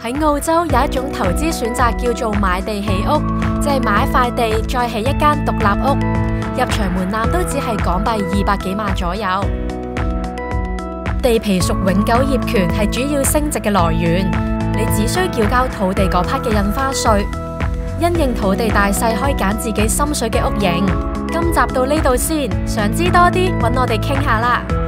喺澳洲有一種投資選擇叫做買地起屋，即係買一塊地再起一間獨立屋，入場門檻都只係港幣200幾萬左右。地皮屬永久業權，係主要升值嘅來源。你只需繳交土地嗰 part 嘅印花稅，因應土地大細可以揀自己心水嘅屋型。今集到呢度先，想知多啲，搵我哋傾下啦。